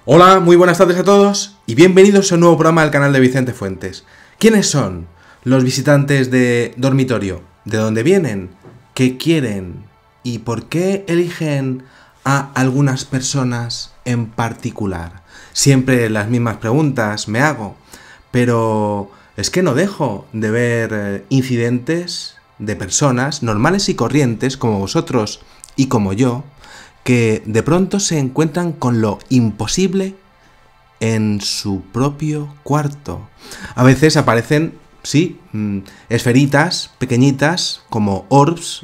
Hola, muy buenas tardes a todos y bienvenidos a un nuevo programa del canal de Vicente Fuentes. ¿Quiénes son los visitantes de dormitorio? ¿De dónde vienen? ¿Qué quieren? ¿Y por qué eligen a algunas personas en particular? Siempre las mismas preguntas me hago, pero es que no dejo de ver incidentes de personas normales y corrientes como vosotros y como yo, que de pronto se encuentran con lo imposible en su propio cuarto. A veces aparecen, sí, esferitas pequeñitas como orbs,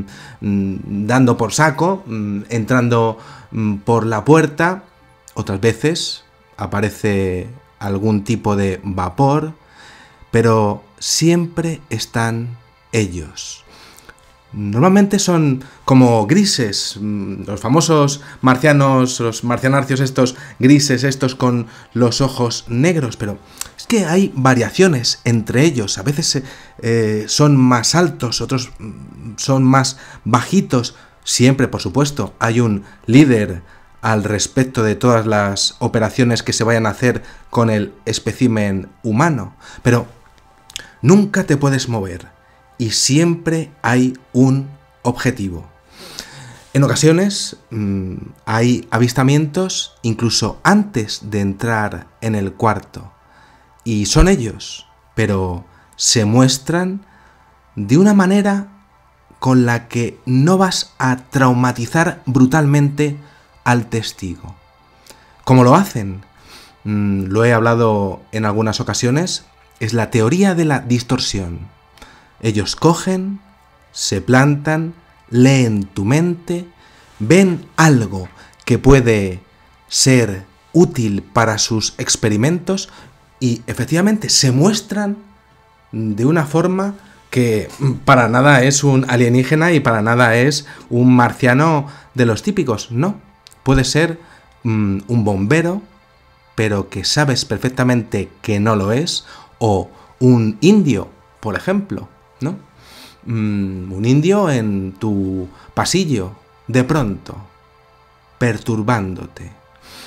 dando por saco, entrando por la puerta. Otras veces aparece algún tipo de vapor, pero siempre están ellos. Normalmente son como grises, los famosos marcianos, los marcianarcios estos grises, estos con los ojos negros, pero es que hay variaciones entre ellos. A veces son más altos, otros son más bajitos. Siempre, por supuesto, hay un líder al respecto de todas las operaciones que se vayan a hacer con el espécimen humano, pero nunca te puedes mover. Y siempre hay un objetivo. En ocasiones hay avistamientos incluso antes de entrar en el cuarto. Y son ellos, pero se muestran de una manera con la que no vas a traumatizar brutalmente al testigo. ¿Cómo lo hacen? Lo he hablado en algunas ocasiones. Es la teoría de la distorsión. Ellos cogen, se plantan, leen tu mente, ven algo que puede ser útil para sus experimentos y efectivamente se muestran de una forma que para nada es un alienígena y para nada es un marciano de los típicos. No, puede ser un bombero, pero que sabes perfectamente que no lo es, o un indio, por ejemplo, ¿no? Un indio en tu pasillo, de pronto, perturbándote.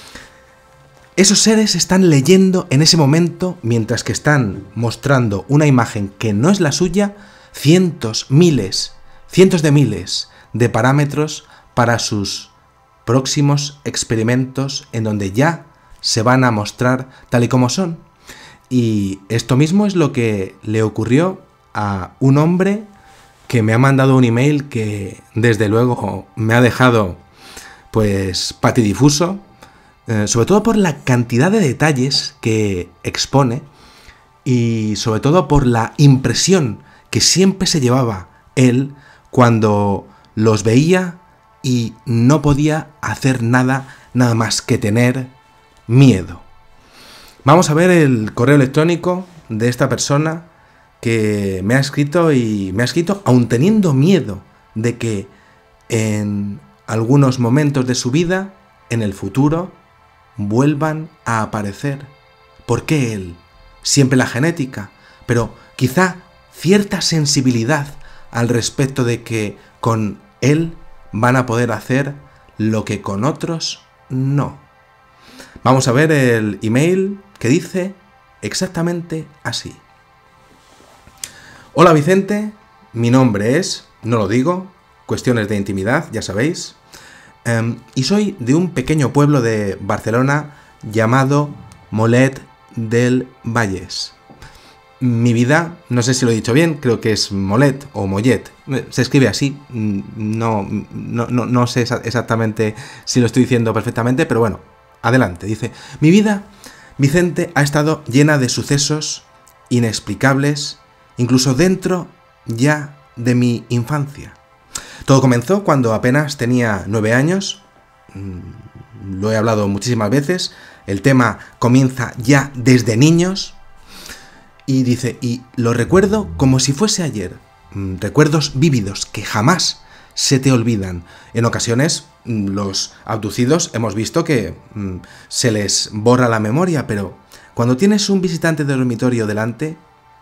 Esos seres están leyendo en ese momento, mientras que están mostrando una imagen que no es la suya, cientos, miles, cientos de miles de parámetros para sus próximos experimentos en donde ya se van a mostrar tal y como son. Y esto mismo es lo que le ocurrió a un hombre que me ha mandado un email que desde luego me ha dejado pues patidifuso, sobre todo por la cantidad de detalles que expone y sobre todo por la impresión que siempre se llevaba él cuando los veía y no podía hacer nada más que tener miedo. Vamos a ver el correo electrónico de esta persona que me ha escrito aun teniendo miedo de que en algunos momentos de su vida, en el futuro, vuelvan a aparecer. ¿Por qué él? Siempre la genética, pero quizá cierta sensibilidad al respecto de que con él van a poder hacer lo que con otros no. Vamos a ver el email que dice exactamente así. Hola Vicente, mi nombre es, no lo digo, cuestiones de intimidad, ya sabéis, y soy de un pequeño pueblo de Barcelona llamado Mollet del Vallès. Mi vida, no sé si lo he dicho bien, creo que es Mollet o Mollet, se escribe así, no sé exactamente si lo estoy diciendo perfectamente, pero bueno, adelante, dice, mi vida, Vicente, ha estado llena de sucesos inexplicables, incluso dentro ya de mi infancia. Todo comenzó cuando apenas tenía 9 años, lo he hablado muchísimas veces, el tema comienza ya desde niños, y dice, y lo recuerdo como si fuese ayer, recuerdos vívidos que jamás se te olvidan. En ocasiones, los abducidos hemos visto que se les borra la memoria, pero cuando tienes un visitante de dormitorio delante,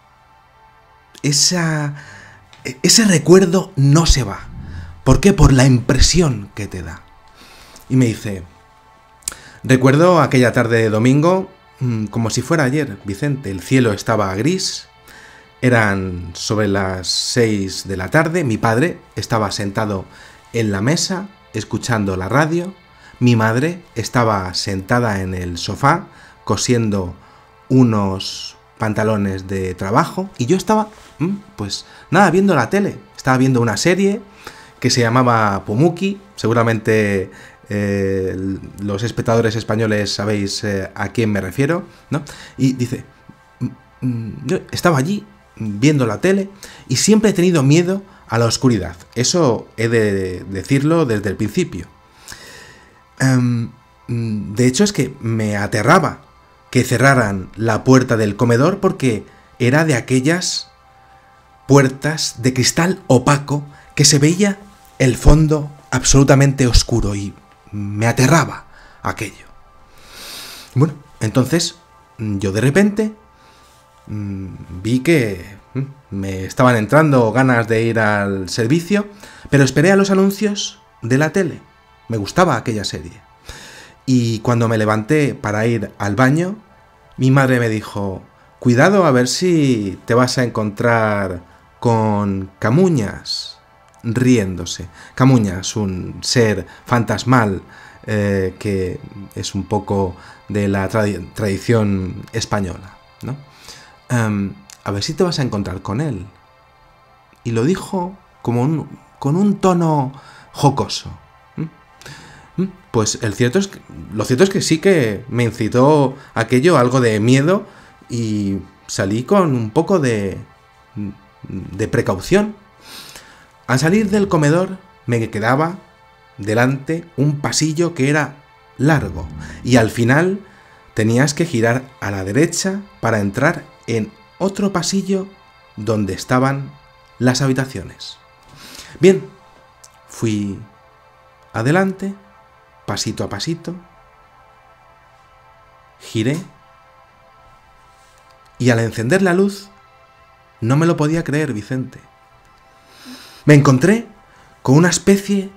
ese recuerdo no se va. ¿Por qué? Por la impresión que te da. Y me dice, Recuerdo aquella tarde de domingo como si fuera ayer, Vicente. El cielo estaba gris, eran sobre las 6 de la tarde, mi padre estaba sentado en la mesa escuchando la radio, mi madre estaba sentada en el sofá cosiendo unos pantalones de trabajo y yo estaba, pues nada, viendo la tele. Estaba viendo una serie que se llamaba Pumuckl, seguramente los espectadores españoles sabéis a quién me refiero, ¿no? Y dice, yo estaba allí viendo la tele y siempre he tenido miedo a la oscuridad. Eso he de decirlo desde el principio. De hecho es que me aterraba que cerraran la puerta del comedor porque era de aquellas puertas de cristal opaco que se veía el fondo absolutamente oscuro y me aterraba aquello. Bueno, entonces yo de repente vi que me estaban entrando ganas de ir al servicio, pero esperé a los anuncios de la tele. Me gustaba aquella serie. Y cuando me levanté para ir al baño, mi madre me dijo, cuidado a ver si te vas a encontrar con Camuñas, riéndose. Camuñas, un ser fantasmal que es un poco de la tradición española, ¿no? A ver si te vas a encontrar con él. Y lo dijo como con un tono jocoso. Pues lo cierto es que sí que me incitó aquello algo de miedo y salí con un poco de precaución. Al salir del comedor me quedaba delante un pasillo que era largo y al final tenías que girar a la derecha para entrar en otro pasillo donde estaban las habitaciones. Bien, fui adelante, pasito a pasito, giré y al encender la luz no me lo podía creer, Vicente. Me encontré con una especie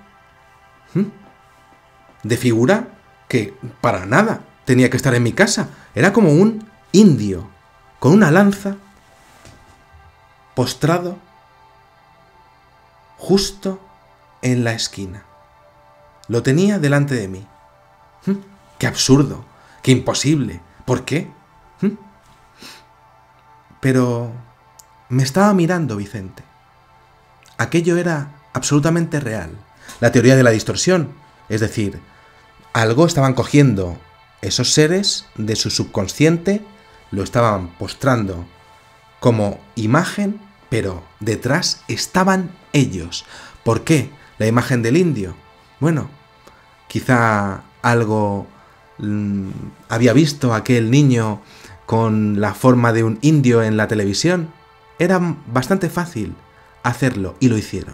de figura que para nada tenía que estar en mi casa. Era como un indio con una lanza postrado justo en la esquina. Lo tenía delante de mí. ¡Qué absurdo! ¡Qué imposible! ¿Por qué? Pero me estaba mirando, Vicente. Aquello era absolutamente real. La teoría de la distorsión, es decir, algo estaban cogiendo esos seres de su subconsciente, lo estaban postrando como imagen, pero detrás estaban ellos. ¿Por qué la imagen del indio? Bueno, quizá algo había visto aquel niño con la forma de un indio en la televisión. Era bastante fácil hacerlo y lo hicieron.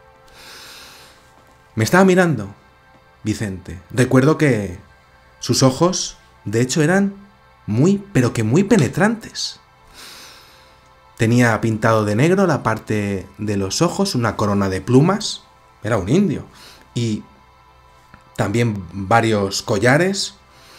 Me estaba mirando, Vicente. Recuerdo que sus ojos, de hecho, eran pero que muy penetrantes. Tenía pintado de negro la parte de los ojos, una corona de plumas. Era un indio. Y también varios collares,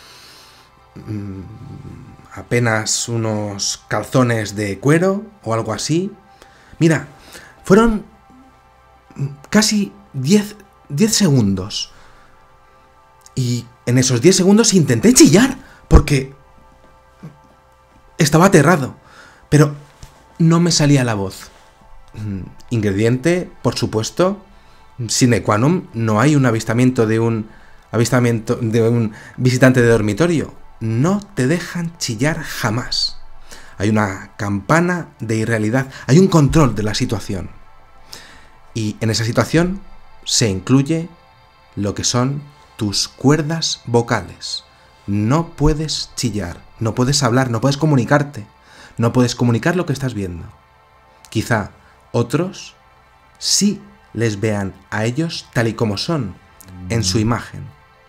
apenas unos calzones de cuero o algo así. Mira, fueron casi 10 segundos. Y en esos 10 segundos intenté chillar, porque estaba aterrado, pero no me salía la voz. Ingrediente, por supuesto, sine qua non, no hay un avistamiento de un visitante de dormitorio. No te dejan chillar jamás. Hay una campana de irrealidad, hay un control de la situación. Y en esa situación se incluye lo que son tus cuerdas vocales. No puedes chillar, no puedes hablar, no puedes comunicarte, no puedes comunicar lo que estás viendo. Quizá otros sí les vean a ellos tal y como son, en su imagen.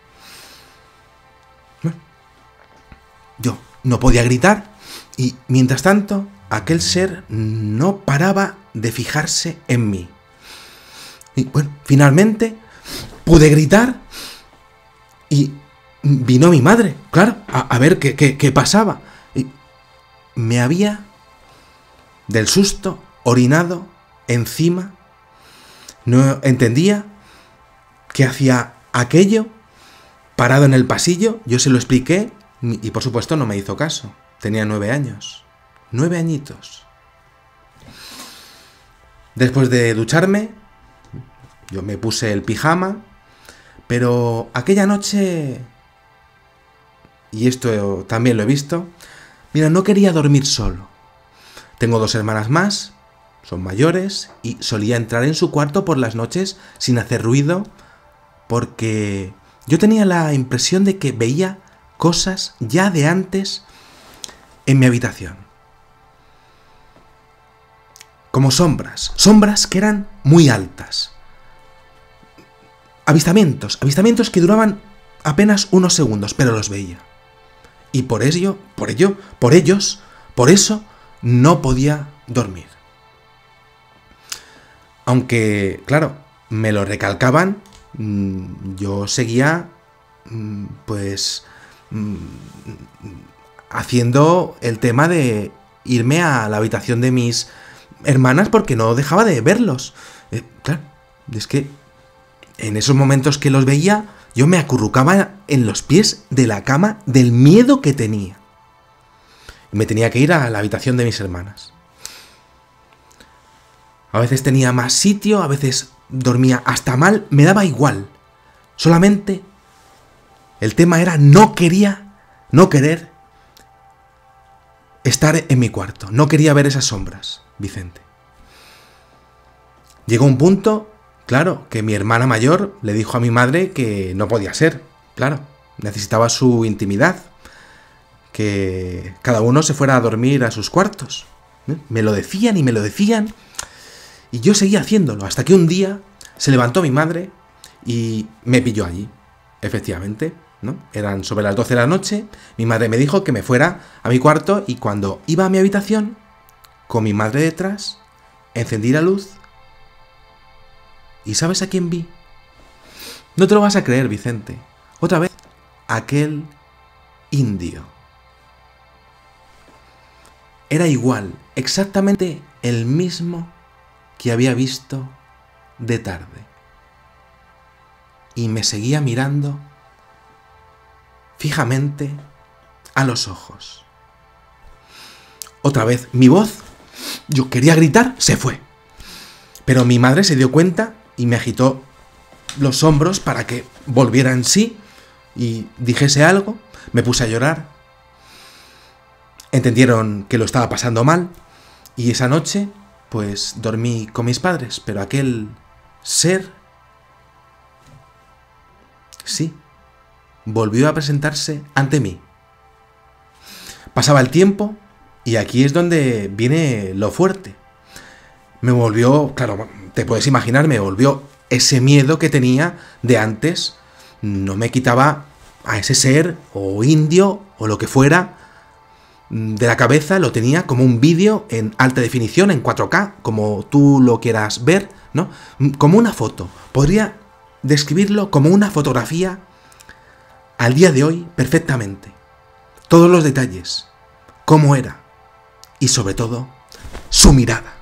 Bueno, yo no podía gritar y, mientras tanto, aquel ser no paraba de fijarse en mí. Y bueno, finalmente pude gritar y vino mi madre, claro, a ver qué pasaba. Y me había, del susto, orinado encima. No entendía qué hacía aquello, parado en el pasillo. Yo se lo expliqué y por supuesto no me hizo caso. Tenía 9 años. 9 añitos. Después de ducharme, yo me puse el pijama, pero aquella noche, y esto también lo he visto, mira, no quería dormir solo. Tengo 2 hermanas más, son mayores, y solía entrar en su cuarto por las noches sin hacer ruido, porque yo tenía la impresión de que veía cosas ya de antes en mi habitación. Como sombras que eran muy altas. Avistamientos que duraban apenas unos segundos, pero los veía. Y por eso no podía dormir. Aunque, claro, me lo recalcaban, yo seguía, haciendo el tema de irme a la habitación de mis hermanas porque no dejaba de verlos. Claro, es que en esos momentos que los veía, yo me acurrucaba en los pies de la cama del miedo que tenía. Y me tenía que ir a la habitación de mis hermanas. A veces tenía más sitio, a veces dormía hasta mal, me daba igual. Solamente el tema era no querer estar en mi cuarto. No quería ver esas sombras, Vicente. Llegó un punto, claro, que mi hermana mayor le dijo a mi madre que no podía ser. Claro, necesitaba su intimidad. Que cada uno se fuera a dormir a sus cuartos. Me lo decían y me lo decían. Y yo seguía haciéndolo, hasta que un día se levantó mi madre y me pilló allí. Efectivamente, ¿no? Eran sobre las 12 de la noche, mi madre me dijo que me fuera a mi cuarto y cuando iba a mi habitación, con mi madre detrás, encendí la luz y ¿sabes a quién vi? No te lo vas a creer, Vicente. Otra vez, aquel indio. Era igual, exactamente el mismo que había visto de tarde. Y me seguía mirando fijamente a los ojos. Otra vez, mi voz, yo quería gritar, se fue. Pero mi madre se dio cuenta y me agitó los hombros para que volviera en sí y dijese algo. Me puse a llorar. Entendieron que lo estaba pasando mal y esa noche pues dormí con mis padres, pero aquel ser, sí, volvió a presentarse ante mí. Pasaba el tiempo y aquí es donde viene lo fuerte. Me volvió, claro, te puedes imaginar, me volvió ese miedo que tenía de antes. No me quitaba a ese ser o indio o lo que fuera de la cabeza, lo tenía como un vídeo en alta definición, en 4K, como tú lo quieras ver, ¿no? Como una foto. Podría describirlo como una fotografía al día de hoy perfectamente. Todos los detalles, cómo era y sobre todo su mirada.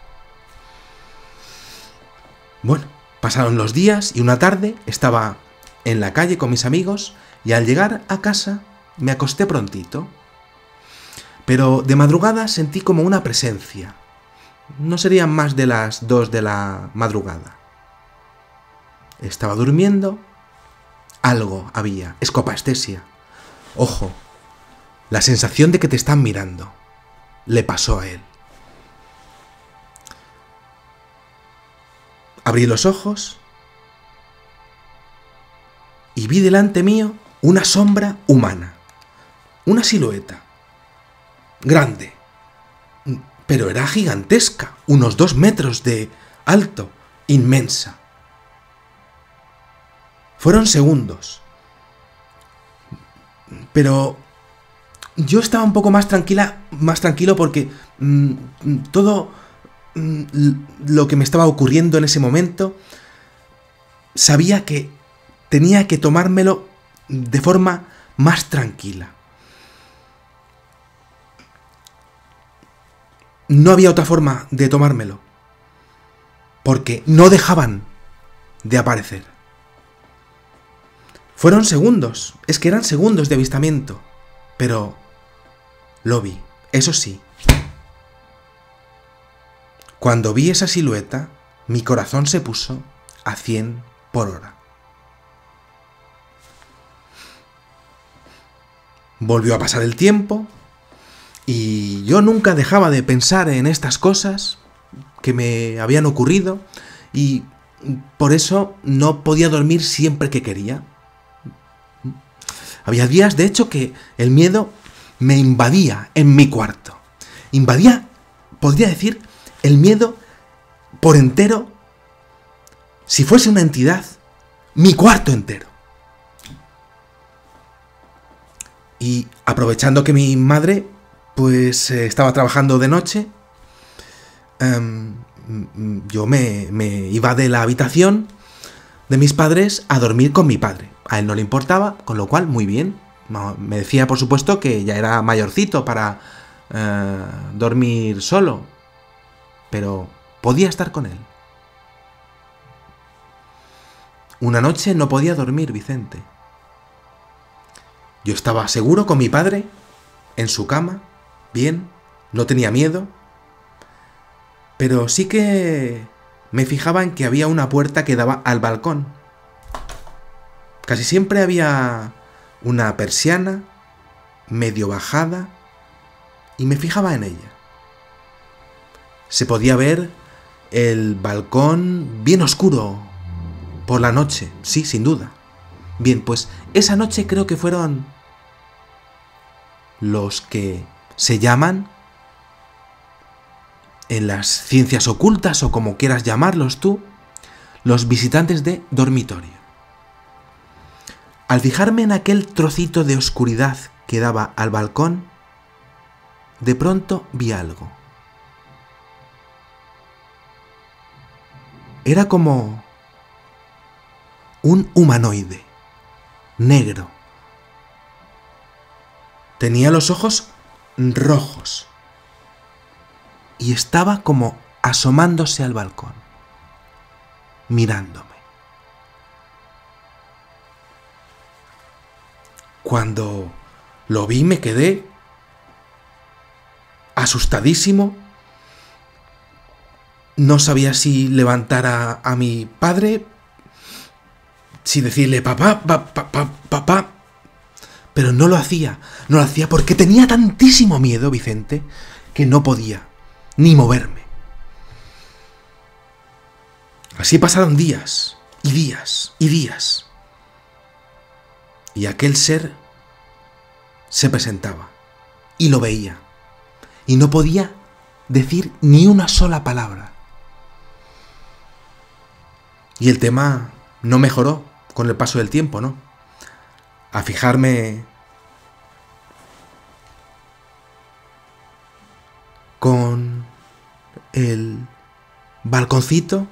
Bueno, pasaron los días y una tarde estaba en la calle con mis amigos y al llegar a casa me acosté prontito. Pero de madrugada sentí como una presencia. No serían más de las 2 de la madrugada. Estaba durmiendo. Algo había. Escopastexia. Ojo. La sensación de que te están mirando. Le pasó a él. Abrí los ojos. Y vi delante mío una sombra humana. Una silueta. Grande, pero era gigantesca, unos 2 metros de alto, inmensa. Fueron segundos, pero yo estaba un poco más tranquilo porque todo lo que me estaba ocurriendo en ese momento, sabía que tenía que tomármelo de forma más tranquila. No había otra forma de tomármelo, porque no dejaban de aparecer. Fueron segundos, es que eran segundos de avistamiento, pero lo vi, eso sí. Cuando vi esa silueta, mi corazón se puso a 100 por hora. Volvió a pasar el tiempo y yo nunca dejaba de pensar en estas cosas que me habían ocurrido y por eso no podía dormir siempre que quería. Había días, de hecho, que el miedo me invadía en mi cuarto. Invadía, podría decir, el miedo por entero, si fuese una entidad, mi cuarto entero. Y aprovechando que mi madre, pues, estaba trabajando de noche, yo me iba de la habitación de mis padres a dormir con mi padre. A él no le importaba, con lo cual, muy bien. Me decía, por supuesto, que ya era mayorcito para dormir solo, pero podía estar con él. Una noche no podía dormir, Vicente. Yo estaba seguro con mi padre, en su cama, bien, no tenía miedo, pero sí que me fijaba en que había una puerta que daba al balcón. Casi siempre había una persiana medio bajada y me fijaba en ella. Se podía ver el balcón bien oscuro por la noche, sí, sin duda. Bien, pues esa noche creo que fueron los que se llaman en las ciencias ocultas o como quieras llamarlos tú, los visitantes de dormitorio. Al fijarme en aquel trocito de oscuridad que daba al balcón, de pronto vi algo. Era como un humanoide, negro. Tenía los ojos rojos y estaba como asomándose al balcón, mirándome. Cuando lo vi me quedé asustadísimo. No sabía si levantar a mi padre, si decirle papá, papá, pero no lo hacía porque tenía tantísimo miedo, Vicente, que no podía ni moverme. Así pasaron días y días y días. Y aquel ser se presentaba y lo veía y no podía decir ni una sola palabra. Y el tema no mejoró con el paso del tiempo, ¿no? A fijarme con el balconcito,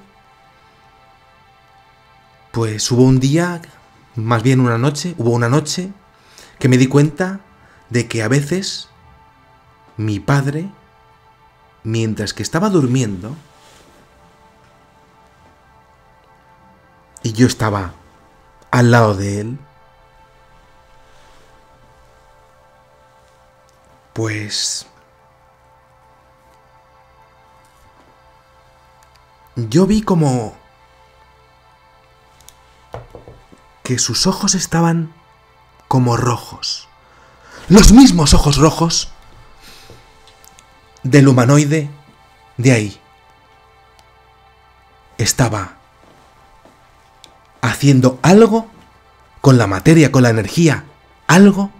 pues hubo un día, más bien hubo una noche que me di cuenta de que a veces mi padre, mientras que estaba durmiendo, y yo estaba al lado de él, pues yo vi como que sus ojos estaban como rojos, los mismos ojos rojos del humanoide de ahí. Estaba haciendo algo con la materia, con la energía, algo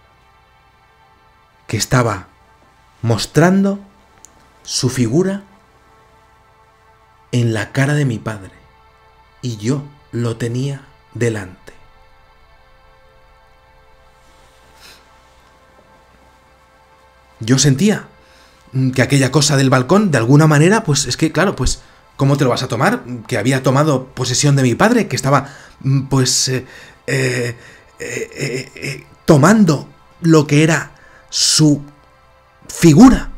que estaba mostrando su figura en la cara de mi padre, y yo lo tenía delante. Yo sentía que aquella cosa del balcón, de alguna manera, pues es que, claro, pues, ¿cómo te lo vas a tomar? Que había tomado posesión de mi padre, que estaba, pues, tomando lo que era su figura.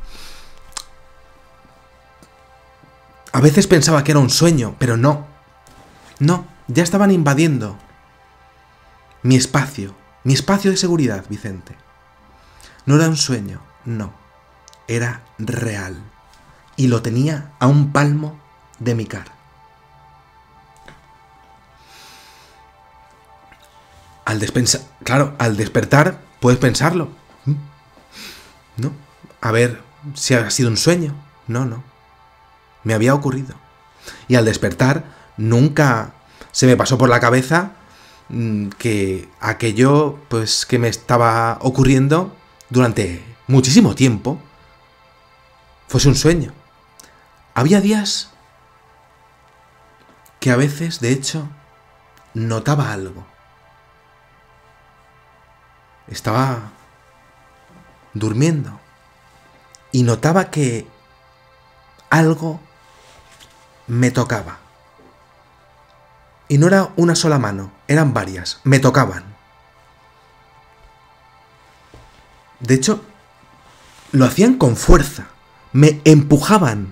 A veces pensaba que era un sueño, pero no. No, ya estaban invadiendo mi espacio de seguridad, Vicente. No era un sueño, no. Era real. Y lo tenía a un palmo de mi cara. Al despertar puedes pensarlo. ¿No? A ver si ha sido un sueño. No. Me había ocurrido. Y al despertar nunca se me pasó por la cabeza que aquello pues que me estaba ocurriendo durante muchísimo tiempo fuese un sueño. Había días que a veces, de hecho, notaba algo. Estaba durmiendo y notaba que algo me tocaba. Y no era una sola mano, eran varias, me tocaban. De hecho, lo hacían con fuerza, me empujaban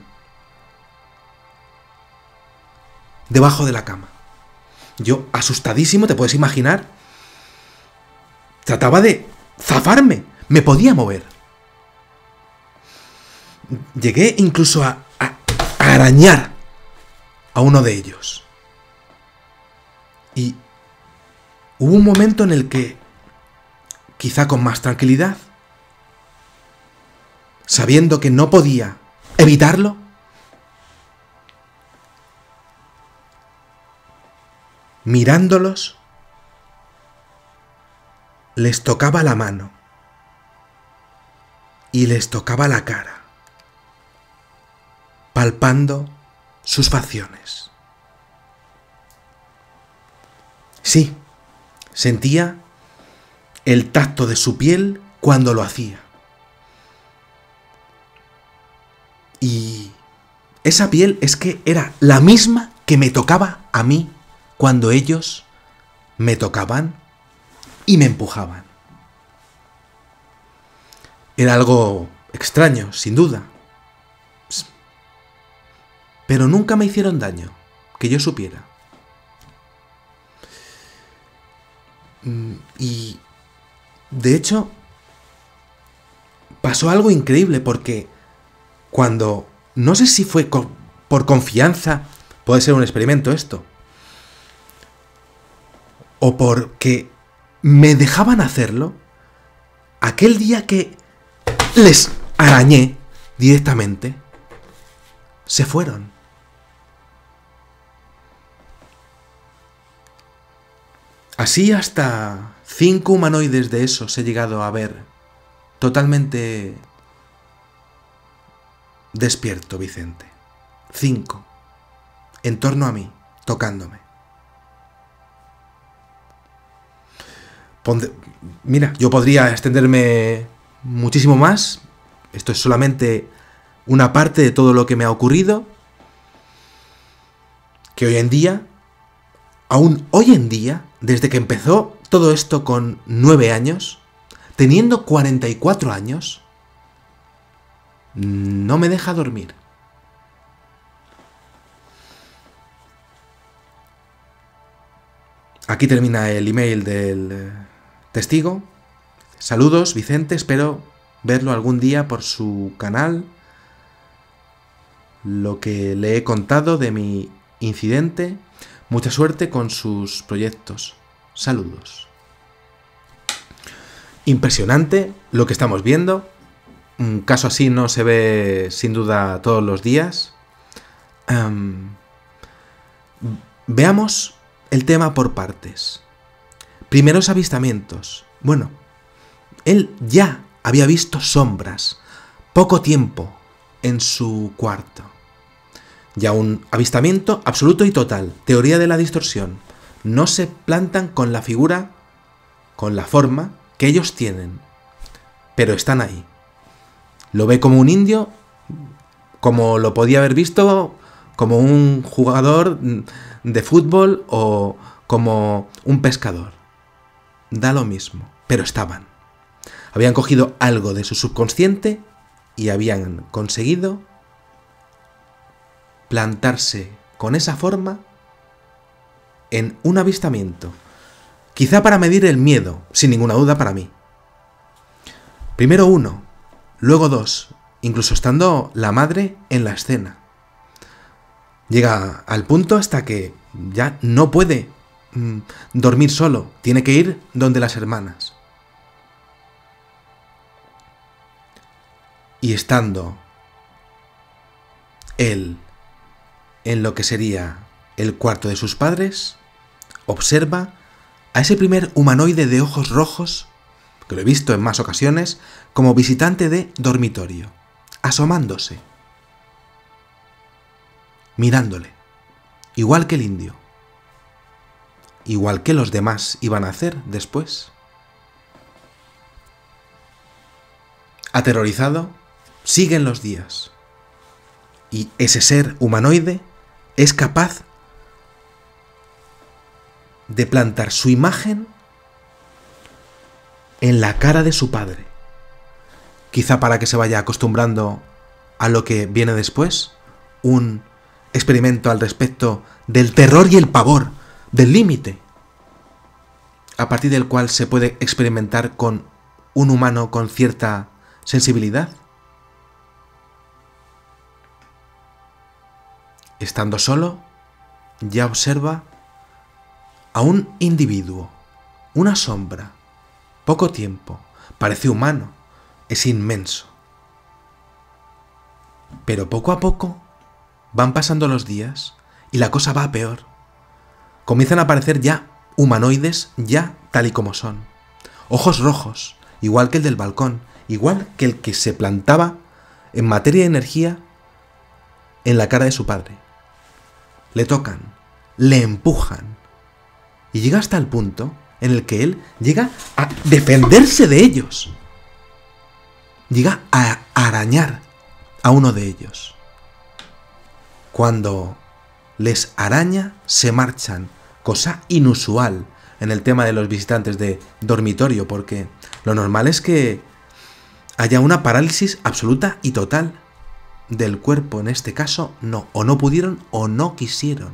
debajo de la cama. Yo, asustadísimo, te puedes imaginar, trataba de zafarme, me podía mover. Llegué incluso a arañar a uno de ellos. Y hubo un momento en el que, quizá con más tranquilidad, sabiendo que no podía evitarlo, mirándolos, les tocaba la mano y les tocaba la cara, palpando sus facciones. Sí, sentía el tacto de su piel cuando lo hacía. Y esa piel es que era la misma que me tocaba a mí cuando ellos me tocaban y me empujaban. Era algo extraño, sin duda. Pero nunca me hicieron daño, que yo supiera. Y, de hecho, pasó algo increíble porque cuando, no sé si fue por confianza, puede ser un experimento esto, o porque me dejaban hacerlo, aquel día que les arañé directamente, se fueron. Así hasta 5 humanoides de esos he llegado a ver, totalmente despierto, Vicente. 5, en torno a mí, tocándome. Mira, yo podría extenderme muchísimo más. Esto es solamente una parte de todo lo que me ha ocurrido. Que hoy en día, aún hoy en día, desde que empezó todo esto con 9 años, teniendo 44 años, no me deja dormir. Aquí termina el email del testigo. Saludos, Vicente, espero verlo algún día por su canal. Lo que le he contado de mi incidente. Mucha suerte con sus proyectos. Saludos. Impresionante lo que estamos viendo. Un caso así no se ve sin duda todos los días. Veamos el tema por partes. Primeros avistamientos. Bueno, él ya había visto sombras poco tiempo en su cuarto. Ya un avistamiento absoluto y total. Teoría de la distorsión. No se plantan con la figura, con la forma que ellos tienen, pero están ahí. Lo ve como un indio, como lo podía haber visto como un jugador de fútbol o como un pescador. Da lo mismo. pero estaban. Habían cogido algo de su subconsciente y habían conseguido plantarse con esa forma en un avistamiento. Quizá para medir el miedo, sin ninguna duda para mí. Primero uno, luego dos, incluso estando la madre en la escena. Llega al punto hasta que ya no puede dormir solo, tiene que ir donde las hermanas. Y estando él en lo que sería el cuarto de sus padres, observa a ese primer humanoide de ojos rojos, que lo he visto en más ocasiones, como visitante de dormitorio, asomándose, mirándole, igual que el indio, igual que los demás iban a hacer después. Aterrorizado, siguen los días, y ese ser humanoide es capaz de plantar su imagen en la cara de su padre. Quizá para que se vaya acostumbrando a lo que viene después, un experimento al respecto del terror y el pavor, del límite, a partir del cual se puede experimentar con un humano con cierta sensibilidad. Estando solo, ya observa a un individuo, una sombra, poco tiempo, parece humano, es inmenso. Pero poco a poco van pasando los días y la cosa va a peor. Comienzan a aparecer ya humanoides, ya tal y como son. Ojos rojos, igual que el del balcón, igual que el que se plantaba en materia de energía en la cara de su padre. Le tocan, le empujan y llega hasta el punto en el que él llega a defenderse de ellos. Llega a arañar a uno de ellos. Cuando les araña, se marchan, cosa inusual en el tema de los visitantes de dormitorio, porque lo normal es que haya una parálisis absoluta y total del cuerpo. En este caso, no, o no pudieron o no quisieron.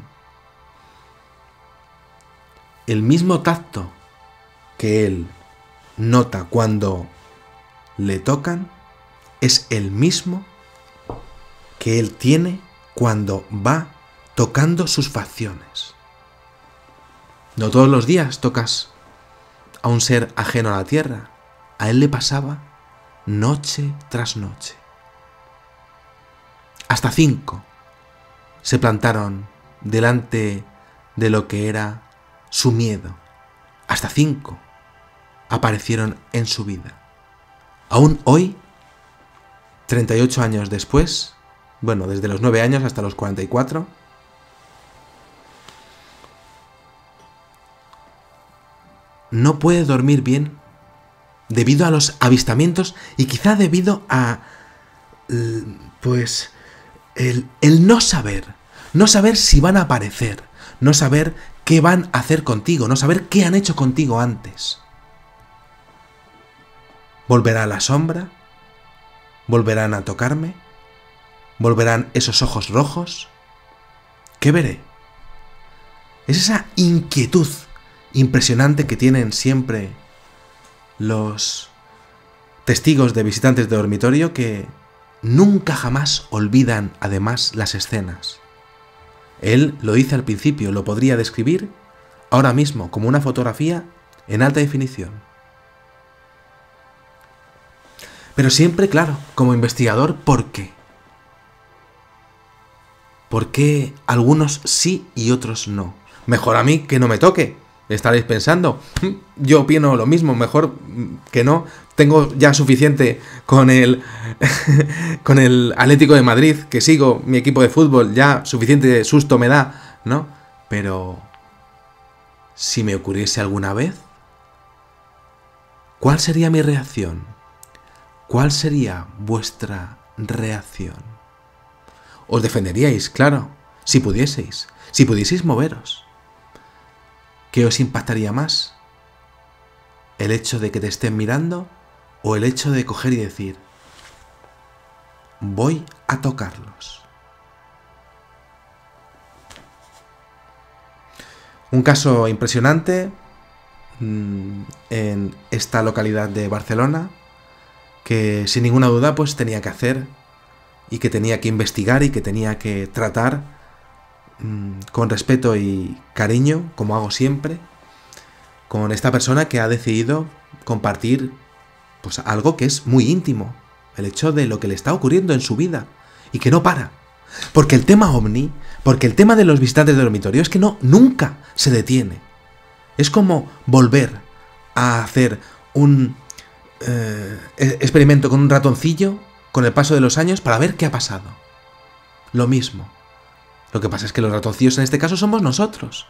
El mismo tacto que él nota cuando le tocan es el mismo que él tiene cuando va tocando sus facciones. No todos los días tocas a un ser ajeno a la tierra. A él le pasaba noche tras noche. Hasta 5 se plantaron delante de lo que era su miedo. Hasta 5 aparecieron en su vida. Aún hoy, 38 años después, bueno, desde los 9 años hasta los 44, no puede dormir bien debido a los avistamientos y quizá debido a, pues, el no saber si van a aparecer, no saber qué van a hacer contigo, no saber qué han hecho contigo antes. ¿Volverá la sombra? ¿Volverán a tocarme? ¿Volverán esos ojos rojos? ¿Qué veré? Es esa inquietud impresionante que tienen siempre los testigos de visitantes de dormitorio, que nunca jamás olvidan además las escenas. Él lo dice al principio, lo podría describir ahora mismo como una fotografía en alta definición. Pero siempre, claro, como investigador, ¿por qué? ¿Por qué algunos sí y otros no? Mejor a mí que no me toque. Estaréis pensando, yo opino lo mismo, mejor que no. Tengo ya suficiente con el Atlético de Madrid, que sigo, mi equipo de fútbol, ya suficiente susto me da, ¿no? Pero si me ocurriese alguna vez, ¿cuál sería mi reacción? ¿Cuál sería vuestra reacción? Os defenderíais, claro, si pudieseis moveros. ¿Qué os impactaría más? ¿El hecho de que te estén mirando o el hecho de coger y decir, voy a tocarlos? Un caso impresionante en esta localidad de Barcelona, que sin ninguna duda pues tenía que hacer y que tenía que investigar y que tenía que tratar con respeto y cariño, como hago siempre, con esta persona que ha decidido compartir pues algo que es muy íntimo, el hecho de lo que le está ocurriendo en su vida y que no para. Porque el tema ovni, porque el tema de los visitantes de dormitorio es que nunca se detiene. Es como volver a hacer un experimento con un ratoncillo con el paso de los años para ver qué ha pasado. Lo mismo. Lo que pasa es que los ratoncillos en este caso somos nosotros.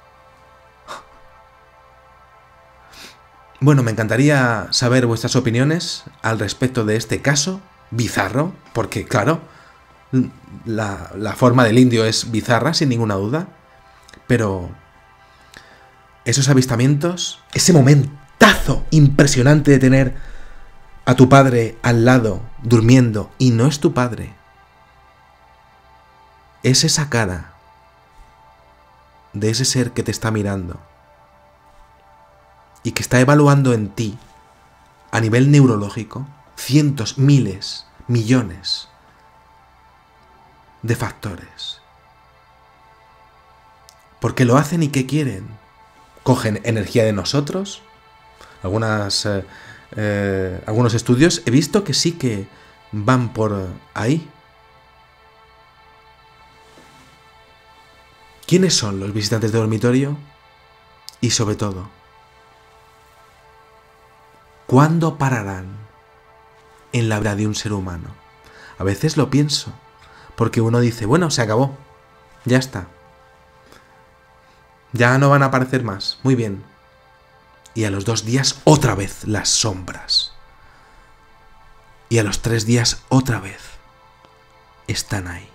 Bueno, me encantaría saber vuestras opiniones al respecto de este caso bizarro, porque claro, la forma del indio es bizarra, sin ninguna duda, pero esos avistamientos, ese momentazo impresionante de tener a tu padre al lado, durmiendo, y no es tu padre, es esa cara de ese ser que te está mirando y que está evaluando en ti, a nivel neurológico, cientos, miles, millones de factores. ¿Por qué lo hacen y qué quieren? ¿Cogen energía de nosotros? Algunos estudios he visto que sí que van por ahí. ¿Quiénes son los visitantes de dormitorio? Y sobre todo, ¿cuándo pararán en la vida de un ser humano? A veces lo pienso, porque uno dice, bueno, se acabó, ya está. Ya no van a aparecer más, muy bien. Y a los 2 días otra vez las sombras. Y a los 3 días otra vez están ahí.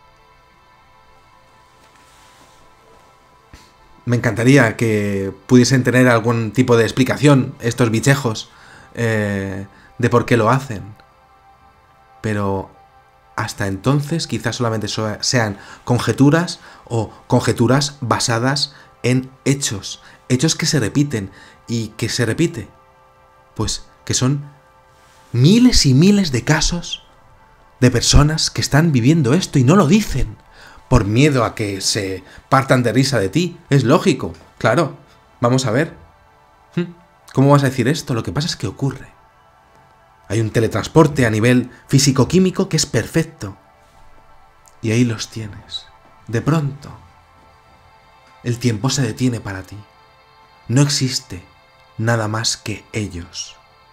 Me encantaría que pudiesen tener algún tipo de explicación estos bichejos de por qué lo hacen. Pero hasta entonces quizás solamente sean conjeturas o conjeturas basadas en hechos. Hechos que se repiten y que se repite. Pues que son miles y miles de casos de personas que están viviendo esto y no lo dicen. Por miedo a que se partan de risa de ti. Es lógico, claro. Vamos a ver. ¿Cómo vas a decir esto? Lo que pasa es que ocurre. Hay un teletransporte a nivel físico-químico que es perfecto. Y ahí los tienes. De pronto, el tiempo se detiene para ti. No existe nada más que ellos.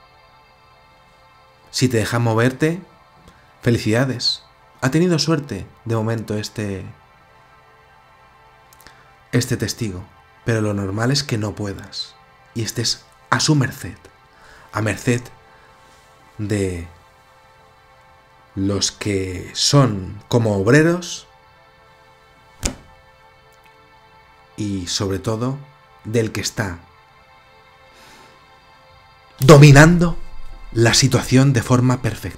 Si te dejan moverte, felicidades. Ha tenido suerte, de momento, este testigo. Pero lo normal es que no puedas. Y estés a su merced. A merced de los que son como obreros. Y sobre todo, del que está dominando la situación de forma perfecta.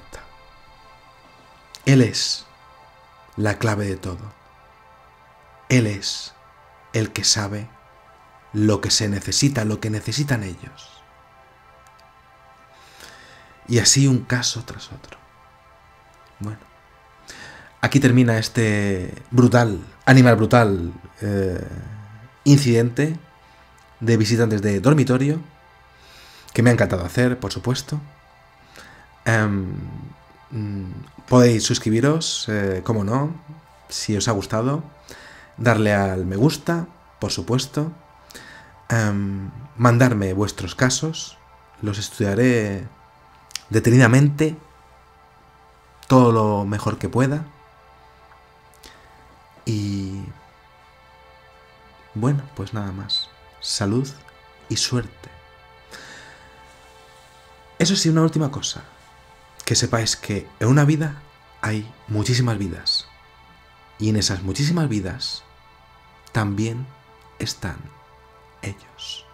Él es la clave de todo. Él es el que sabe lo que se necesita, lo que necesitan ellos. Y así un caso tras otro. Bueno, aquí termina este animal brutal incidente de visitantes de dormitorio, que me ha encantado hacer, por supuesto. Podéis suscribiros, como no, si os ha gustado, darle al me gusta, por supuesto, mandarme vuestros casos, los estudiaré detenidamente, todo lo mejor que pueda, y bueno, pues nada más, salud y suerte. Eso sí, una última cosa. Que sepáis que en una vida hay muchísimas vidas. Y en esas muchísimas vidas también están ellos.